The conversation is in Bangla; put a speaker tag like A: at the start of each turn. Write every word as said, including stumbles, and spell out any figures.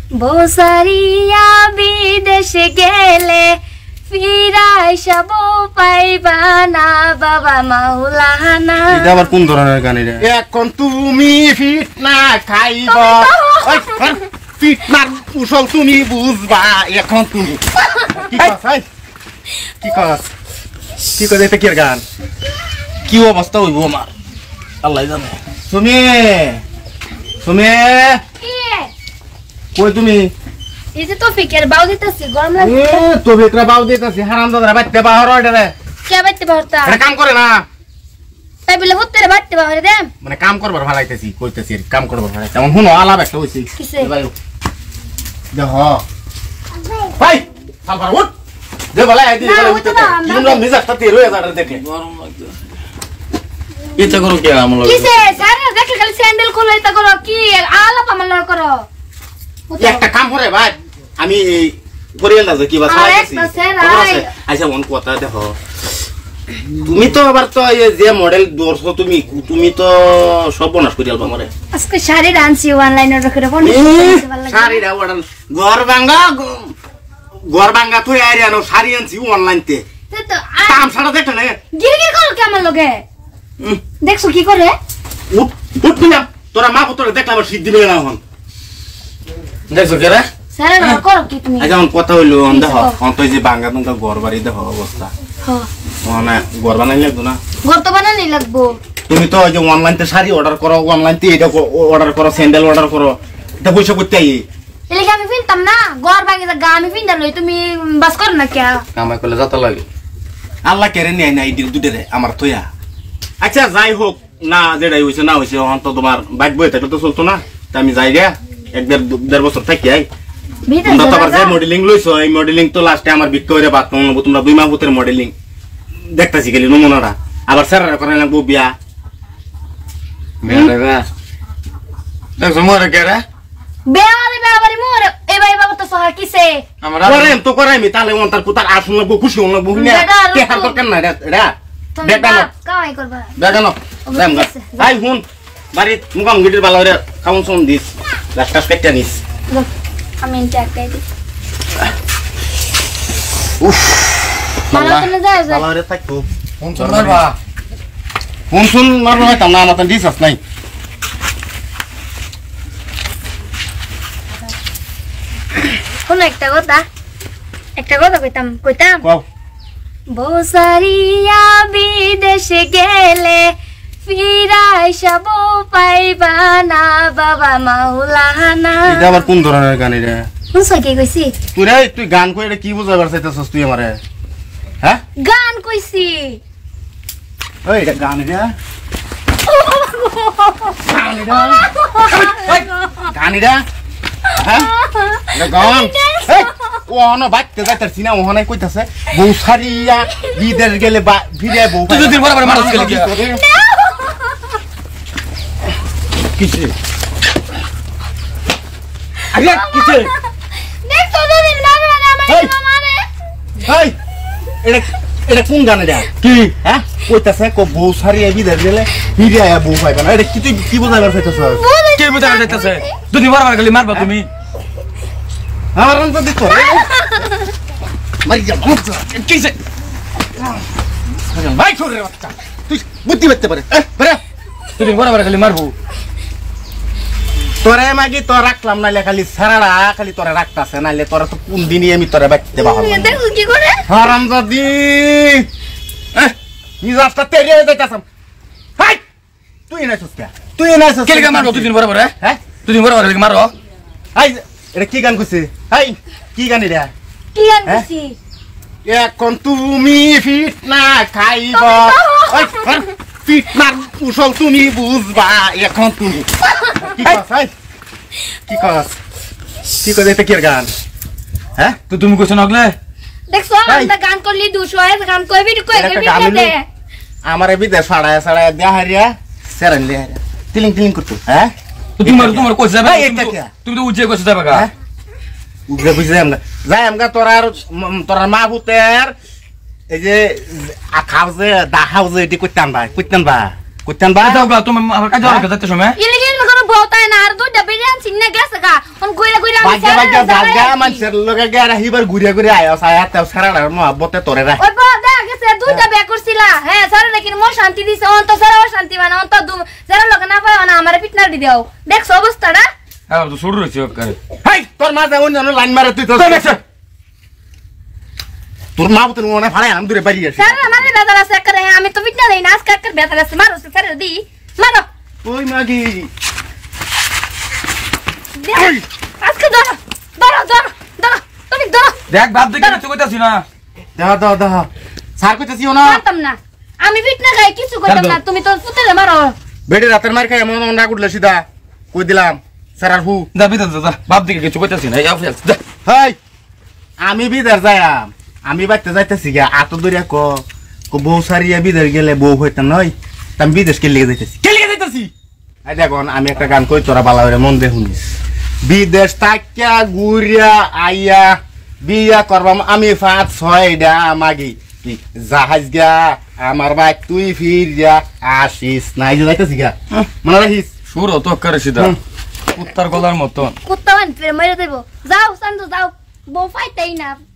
A: বসারিয়া বিদেশে গেলে ফিরাই সব পাইবা না বাবা মাওলানা।
B: এটা আবার কোন ধরনের গান এটা? এখন তুমি ফিট না খাইব, ফিট না কুশল তুমি বুঝবা। এখন তুমি কি কস কি কস কি কস এটা কি গান? কি অবস্থা হইব আমার আল্লাহ জানে। তুমি তুমি কই তুমি?
A: এই যে তৌফিকের বাউ দিতেছি, গরম লাগে।
B: এ তৌফিকরা বাউ দিতেছি, হারামজাদারা বাইতে বাহর ওইটারে
A: কে বাইতে বাহরতা?
B: এটা কাম করে না
A: তাই বলে হুত্তেরে বাইতে বাহরে দে।
B: মানে কাম করবার ভালাইতেছি, কইতেছি কাম করবার ভালাই। তেমন হুনো আলাপ একটা হইছে।
A: কিসে?
B: ভাই দেখ ভাই সালবার উঠ দে বলা আইদি বলা উঠতে কি নাম মিজাজটা তেরো হাজার দেখে গরম লাগছে। এটা করো কি আমল
A: কিসে? সারা দেখে খালি স্যান্ডেল খোলাই তা করো কি আলাপ আমল করো।
B: একটা কাম করে ভাই, আমি করিয়ে না যে কি বাস আইছি আইসা মন কথা দেখো। তুমি তো আবার তো যে মডেল দর্শো তুমি তুমি তো সব বনাস করিয়াল বামরে।
A: আজকে শাড়ি আনছি অনলাইনে রেখে বন।
B: শাড়িটা ওড়ান ঘর ভাঙা ঘর ভাঙা তুই আইরানো শাড়ি আনছি অনলাইনতে।
A: তো
B: কাম ছাড়া দেখতে না
A: গিরগির করো কি আমার লগে? দেখছো কি করে?
B: উঠ উঠ না তোরা মা পুত্র দেখলাম শীত দিবে না এখন দেখছো কে রে?
A: সারা না করো কি তুমি?
B: আজ এখন কথা হইলো অন দেখো অন তো যে ভাঙা তোমরা ঘর বাড়ি দেখো অবস্থা।
A: হ্যাঁ
B: মানে ঘর বানাই লাগতো না?
A: ঘর তো বানানি লাগবো।
B: তুমি তো যে অনলাইনতে শাড়ি অর্ডার করো, অনলাইনতে এটা অর্ডার করো, স্যান্ডেল অর্ডার করো, এটা পয়সা করতে আই
A: এলে আমি কিনতাম না, ঘর ভাঙে গা আমি কিনতাম লই, তুমি বাস কর না কে?
B: কামাই করলে যত লাগে আল্লাহ কেড়ে নেয় না এই দুটেরে আমার থইয়া। আচ্ছা যাই হোক না, যেটাই হয়েছে না হয়েছে তো তোমার বাইক বই থাকলে তো চলতো না। তা আমি যাই গে এক দেড় দেড় বছর থাকি আই। তোমরা তো আবার যে মডেলিং লইছো এই মডেলিং তো লাস্টে আমার বিক্রি করে বাদ নেবো। তোমরা দুই মাহ ভূতের মডেলিং দেখতেছি গেলি নমুনারা, আবার স্যারেরা করে লাগবো বিয়া দেখছো মরে কেরা
A: বেয়ারে বেয়ারে মোরে এ ভাই বাবা তো সহা কিসে
B: আমরা করেন তো করাইমি তাহলে অন্তর পুতার আসুন লাগবো, খুশি হন লাগবো না কে হার দরকার না রে দেখানো
A: কামাই করবা
B: দেখানো দেম গা ভাই হুন বাড়ি মুগাম গিটির ভালো রে খাউন শুন দিস রাস্তা কেটে নিস
A: আমি টাকাই দিই।
B: উফ
A: মালা তুলে যায় যায়
B: ভালো রে থাকো ফোন শুন মারবা ফোন শুন মারবা হয়তো না আমার দিস আস নাই।
A: কোন একটা কথা একটা কথা কইতাম কইতাম
B: কও
A: বসারিয়া বিদেশে গেলে ফিরাই সব পাইবা না বাবা মাওলানা।
B: এটা আবার কোন ধরনের গান এটা?
A: শুনছ কি কইছি?
B: তুই রে তুই গান কই এটা কি বুঝাবার চাইতেছস তুই আমারে? হ্যাঁ
A: গান কইছি।
B: ওই এটা গান এটা গান এটা গান এটা হ্যাঁ এটা গান ও না বাইতে যাইতারছি না ওখানে কইতাছে বউ সারিয়া বিদেশ গেলে ফিরে বউ
C: তুই দুদিন পরে মারছ গেলে কি
B: কিছে আরে কিছে
A: দেখছো দুদিন বাবা মানে আমার মামারে
B: এই এটা এটা কোন গান এটা কি হ্যাঁ কইতাছে কো বউ সারিয়া বিদেশ গেলে ফিরে আয়া বউ পাইবা না এটা কি তুই কি বুঝাইবার চাইতাছস?
C: কে বুঝাইবার চাইতাছে? দুদিন পরে মার গেলে মারবা তুমি
B: আমার রং তো দেখো মারি যা বাচ্চা
C: কিসে
B: ভাই ছোড়ে বাচ্চা তুই বুদ্ধি করতে পারে এ বেরে
C: দুদিন পরে মার গেলে মারবো
B: তোরে মাগি তো রাখলাম নাইলে খালি সারারা খালি তোরে রাখতাছে নাইলে তোরা তো কোন দিনই আমি তোরে বাইতে বাহার
A: দেখছো কি করে?
B: হারামজাদি এ মিজাজটা তেরে যাইতাছাম হাই তুই নাইছস কে তুই নাইছস
C: কে লাগা মারবো দুদিন পরে পরে
B: হ্যাঁ
C: দুদিন পরে পরে মারো
B: হাই এটা কি গান কইছে হাই কি গান এটা
A: কি গান কইছি?
B: এখন তুমি ফিট না খাইব ওই ফিট না কুশল তুমি বুঝবা এখন তুমি কি কস হাই কি কস কি কস এটা কি গান হ্যাঁ
C: তো তুমি কইছ নগলে
A: দেখছো আমরা গান করলি দুশো হয় গান কইবি কই কইবি দে
B: আমারে বিদেশ সাড়ায় সাড়ায় দেয়া হারিয়া সেরান লে হারিয়া তিলিং তিলিং করতো হ্যাঁ
C: তো তোমার তোমার কইছ যাবে
B: এটা কি
C: তুমি তো উজে কইছ যাবে গা
B: উগরে বুঝে আমরা যাই আমরা তোরা তোরা মা ভূতের এই যে আখাও যে দাহাও যে এটি কইতাম ভাই কইতাম বা কইতাম বা
C: দাও গা তুমি আমার কাছে যাও যাইতে সময়
A: ইলে গেন করে বলতাই না আর দুইটা বিরিয়ানি চিন্না গেছে গা কোন কইরা কইরা
B: ভাগ্য ভাগ্য জায়গা মানুষের লগে গিয়া হিবার ঘুরে ঘুরে আয়া সায়া তেও সারার মহব্বতে তোরে রাখ
A: ওই গো দেখা গেছে দুইটা বিয়ে করছিলা হ্যাঁ স্যার নাকি মো শান্তি দিছে অন্ত স্যার শান্তি মানে অন্ত স্যার লোক না পায় না আমারে পিটনার দি দাও দেখছ অবস্থাটা
C: হ্যাঁ তো শুরু হইছে করে
B: হেই তোর মা যাও অন্য লাইন মারে তুই তো তোর মা তো মনে ফাড়াই আম দূরে বাড়ি আসে
A: স্যার আমারে বেদার আছে করে আমি তো পিটনা দেই না আজকে একটা বেদার আছে মারো স্যার দি মারো
B: ওই মাগি
A: আজকে ধরো ধরো ধরো ধরো তুমি ধরো
C: দেখ বাপ দেখে কিছু কইতাছি না
B: দাও দাও দাও স্যার কইতাছিও না
A: মারতাম না আমি পিটনা গাই কিছু করতাম না তুমি তো পুতেলে মারো
B: বেডে রাতের মার খাই এমন না উঠলে সিধা কই দিলাম স্যার আর হু
C: যা বিদার যা বাপ দেখে কিছু কইতাছি না এই ফেল যা
B: হেই আমি বিদের যাইয়াম আমি বাইতে যাইতেছি গা আত দরিয়া ক কো বউ সারিয়া বিদের গেলে বউ হইতা নয় আমি বিদেশ কে লিগে যাইতেছি কে লিগে যাইতেছি আই দেখুন আমি একটা গান কই তোরা বালা হইরে মন দে শুনিস বিদেশ তাকিয়া গুরিয়া আইয়া বিয়া করবাম আমি পাঁচ ছয়টা মাগি জাহাজ গা আমার ভাই তুই ফিরিয়া আসিস নাই যে যাইতেছি গা মনে রাখিস
C: শুরু তো করে সিধা উত্তর গলার মতন
A: কুত্তা মান ফের মেরে দেব যাও সান্দু যাও বউ ফাইতেই না